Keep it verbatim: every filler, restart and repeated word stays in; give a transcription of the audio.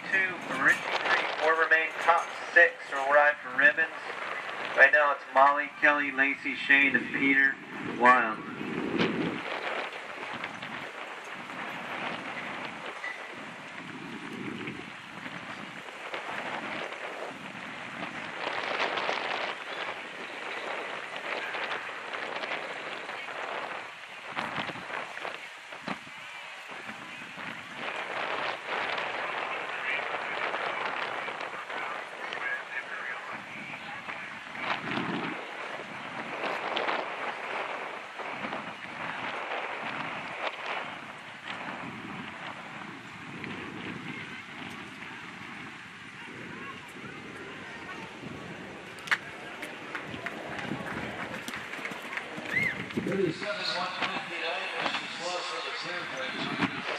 two, Richie three, four remain. Top six will ride for ribbons. Right now it's Molly, Kelly, Lacey, Shane, and Peter Wild. thirty-seven, one fifty-nine, Mister Sloss for the third place.